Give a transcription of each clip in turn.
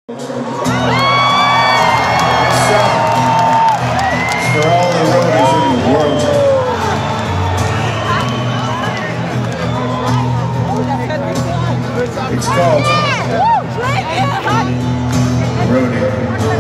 For all the roadies in the world. It's called Rodeo.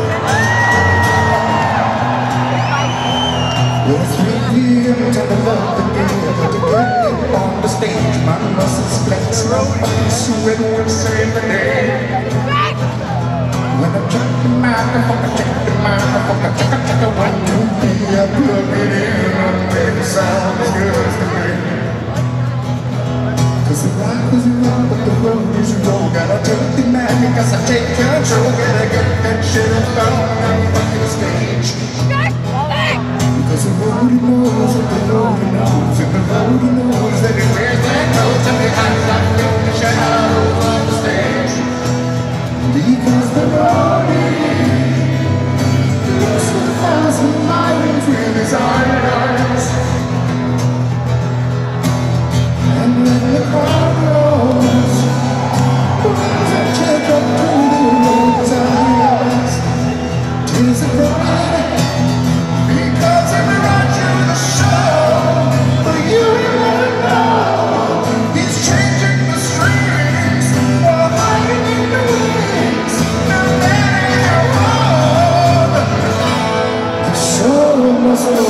Well, it's 3 p.m. time to love the game. But to get on the stage, my muscles flex, my body's sweating with save the day. When I check the microphone, I check the microphone, I check the 1, 2, 3, I plug it in, and make it sound as good as can be. Cause the rock is wrong, but the road is wrong. Gotta take the man because I take control. Gotta get that shit up on the fucking stage. Because the road knows, and the road knows, and the road knows that it wears that coat and behind that in the shadow of the stage. Because the roadie looks for 1,000 miles with his eyes. And when the crowd rolls, boys and check up to the road's eyes. Tis a pride, because every ride to the show, for you never know, he's changing the strings while hiding in the wings. No matter how hard, the show must go.